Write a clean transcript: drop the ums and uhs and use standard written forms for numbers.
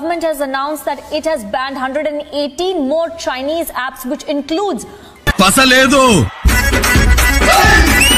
government has announced that it has banned 118 more Chinese apps, which includes Pasaledo!